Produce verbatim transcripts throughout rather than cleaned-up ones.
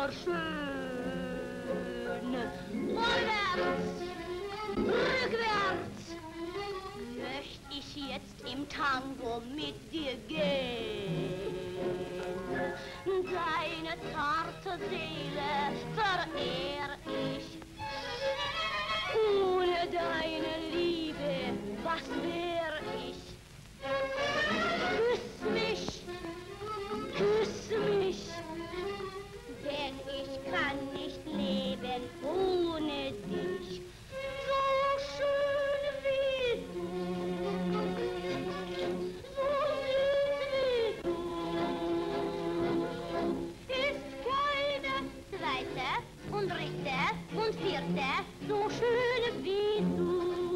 nur schön. Vorwärts, rückwärts, möcht ich jetzt im Tango mit dir gehen. Deine zarte Seele verehr ich. Ohne deine Liebe, was wär ich? Küss mich, küss mich, denn ich kann nicht leben ohne dich. So schön wie du, so süß wie du, ist keine zweite und dritte und vierte so schön wie du.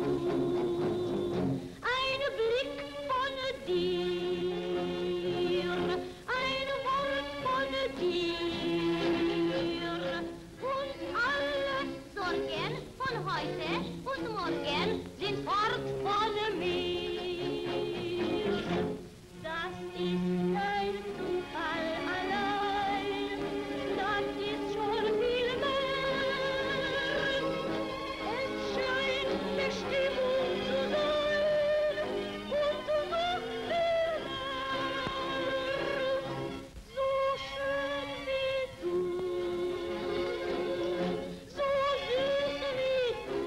Ein Blick von dir, ein Wort von dir und alle Sorgen von heute und morgen sind fort von mir. Das ist kein Zufall allein, das ist schon viel mehr. Es scheint Bestimmung zu sein und noch viel mehr. So schön wie du, so süß wie du,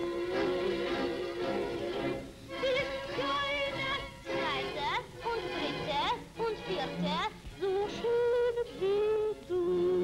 ist keine zweite und dritte und vierte so schön wie du.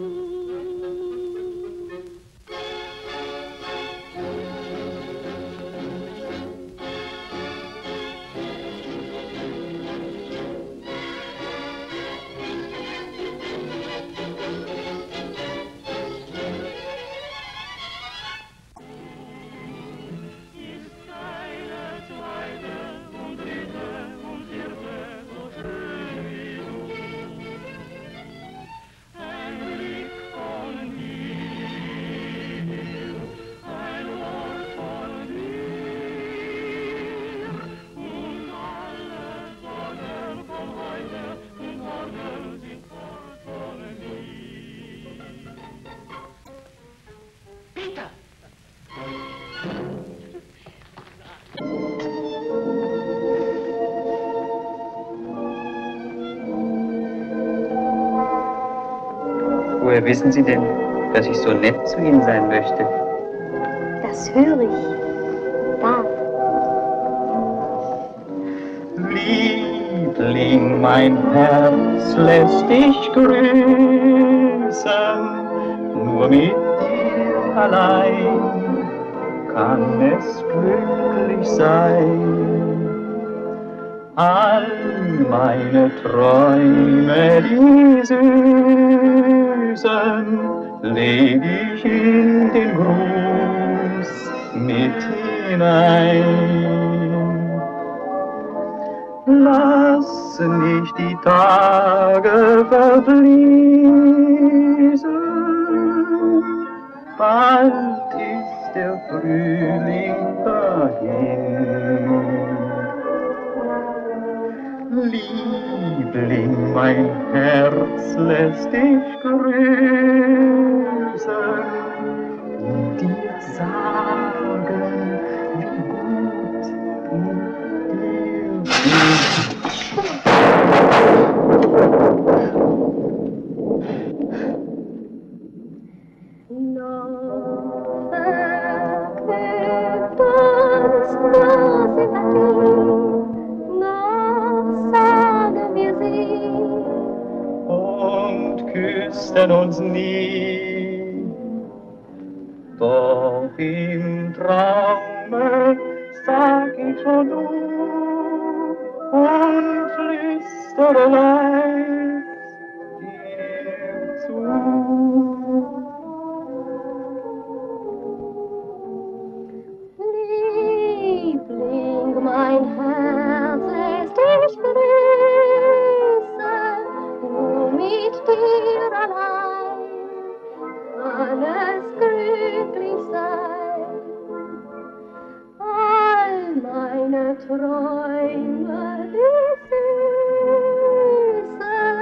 Ist keine zweite und dritte und vierte so schön wie du. Ein Blick von dir, ein Wort von dir und alle Sorgen von heute und morgen sind fort von mir. Peter! Woher wissen Sie denn, dass ich so nett zu Ihnen sein möchte? Das höre ich. Da. Liebling, mein Herz lässt dich grüßen, nur mit dir allein kann es glücklich sein. All meine Träume, die süßen, leg ich in den Gruß mit hinein. Lass nicht die Tage verfließen, bald ist der Frühling dahin. Liebling, mein Herz lässt dich grüßen und dir sagen, wie gut es Noch verknüpft uns nur Sympathie, noch sagen wir sie und küssten uns nie. Doch im Traume sag ich schon du und flüstere leis dir zu. Liebling, mein Herz lässt dich grüßen, nur mit dir allein kann es glücklich sein. All meine Träume, die süßen,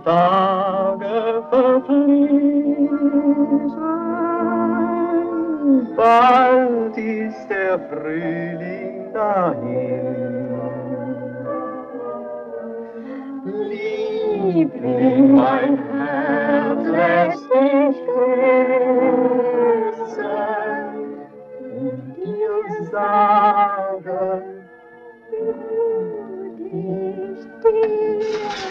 Tage verfließen, bald ist der Frühling dahin. Liebling, mein Herz lässt dich küssen und dir sagen, Ich dir.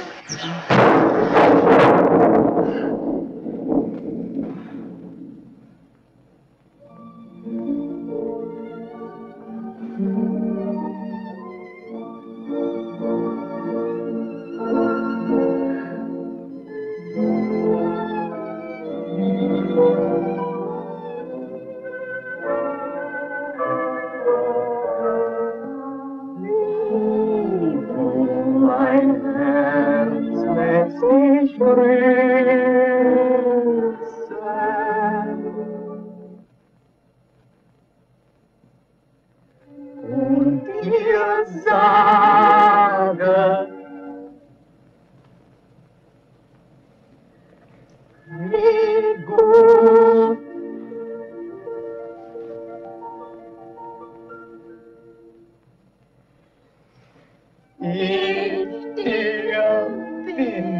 mein Herz lässt dich grüßen und dir sagen, wie gut ich dir bin.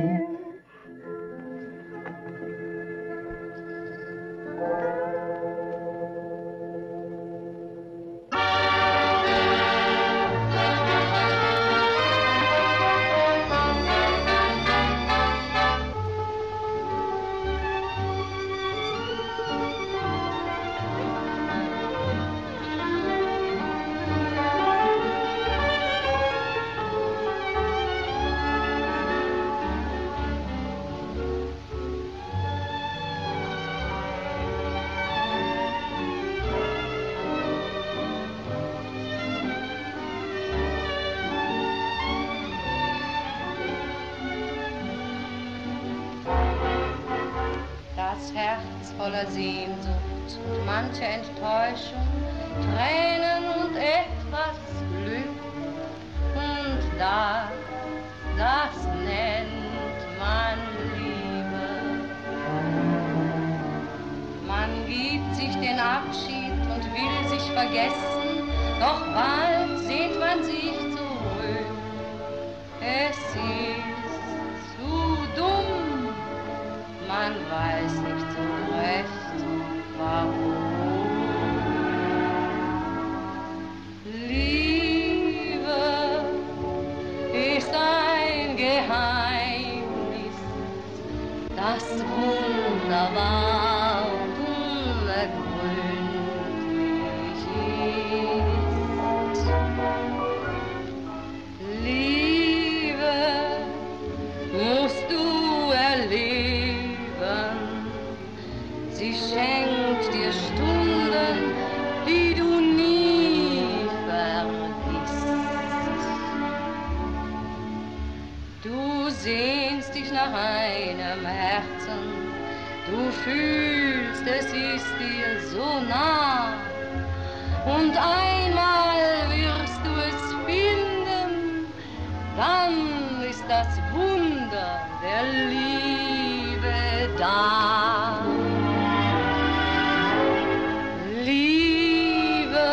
Das Herz voller Sehnsucht und manche Enttäuschung, Tränen und etwas Glück. Und das, das nennt man Liebe. Man gibt sich den Abschied und will sich vergessen, doch bald sehnt man sich zurück. Es ist zu dumm, man weiß nicht so recht, warum. Liebe ist ein Geheimnis, das wunderbar und unergründlich ist. Liebe musst du erleben, sie schenkt dir Stunden, die du nie vergisst. Du sehnst dich nach einem Herzen, du fühlst, es ist dir so nah. Und einmal wirst du es finden, dann ist das Wunder der Liebe da. Liebe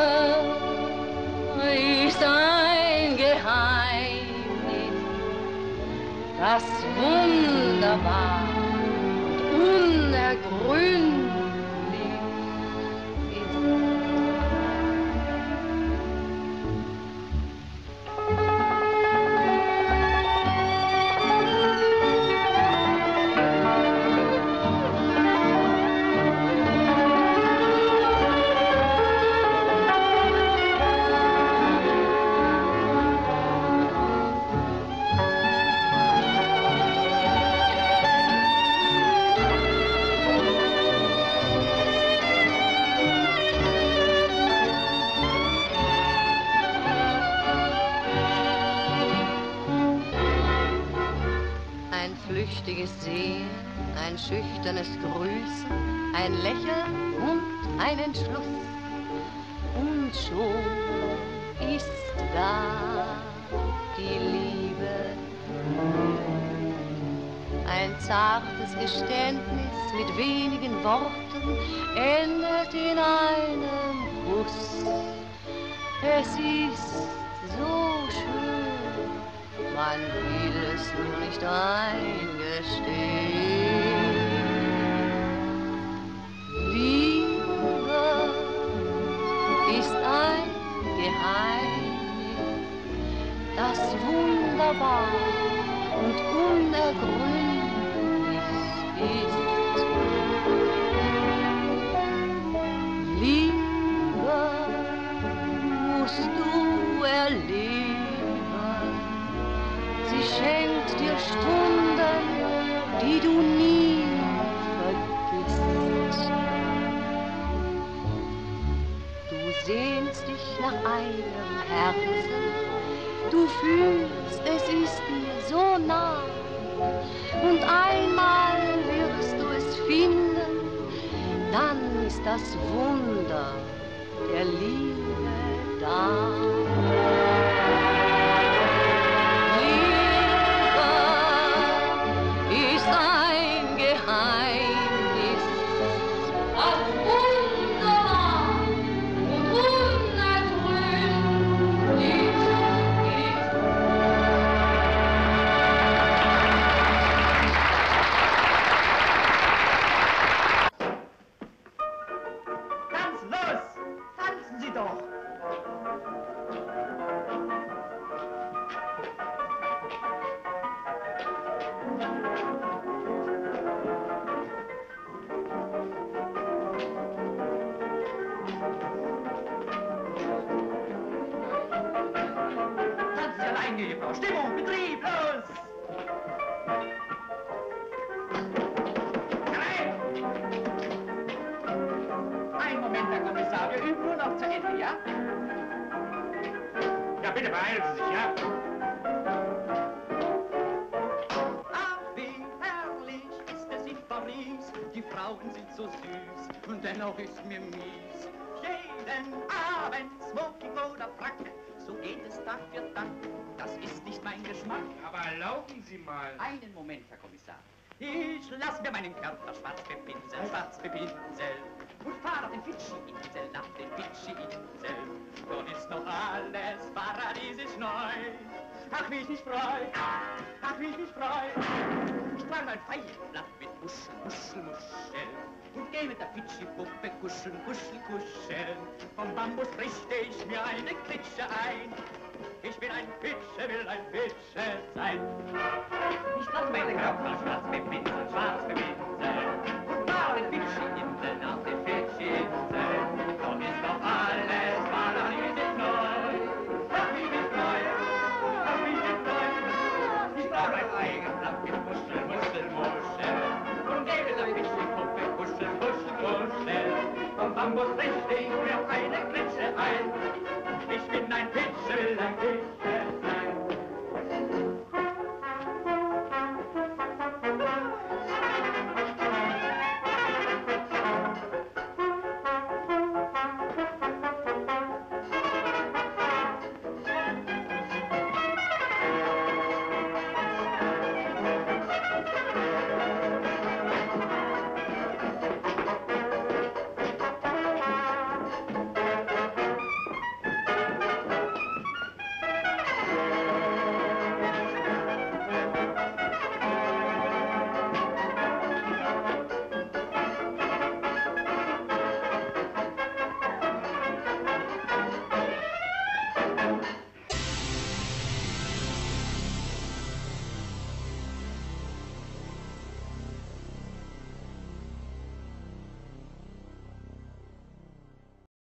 ist ein Geheimnis, das wunderbar und unergründlich ist. Ein flüchtiges Sehen, ein schüchternes Grüßen, ein Lächeln und ein Entschluss. Und schon ist da die Liebe. Ein zartes Geständnis mit wenigen Worten endet in einem Kuss. Es ist so schön, man will es nur nicht eingestehen. Liebe ist ein Geheimnis, das wunderbar und unergründlich ist. Liebe musst du erleben, sie schenkt dir Stunden, die du nie vergisst. Du sehnst dich nach einem Herzen, du fühlst, es ist dir so nah, und einmal wirst du es finden, dann ist das Wunder der Liebe da. Liebe ist ein Geheimnis, das wunderbar und unergründlich ist. Ganz los! Tanzen Sie doch! Tanzen Sie allein, Frau! Stimmung, Betrieb, los! Ein Moment, Herr Kommissar, wir üben nur noch zu Ende, ja? Ja, bitte beeilen Sie sich, ja? Ach, wie herrlich ist es in Paris, die Frauen sind so süß und dennoch ist mir mies. Jeden Abend Smoking oder Frack, so geht es Tag für Tag, das ist nicht mein Geschmack. Aber erlauben Sie mal. Einen Moment, Herr Kommissar. Ich lass mir meinen Körper schwarz bepinseln, schwarz bepinseln und fahr auf den Fidschi-Insel, nach den Fidschi-Insel. Dort ist noch alles paradiesisch neu. Ach, wie ich mich freu, ach, wie ich mich freu. Ich trage mein Feigenblatt mit Muschel, Muschel, Muschel und geh mit der Fidschi-Puppe kuscheln, kuscheln, kuscheln. Vom Bambus richte ich mir eine Klitsche ein. Ich bin ein Fitsche, will ein Fitsche sein. Ich lass meine Körper schwarz bepinseln, schwarz bepinseln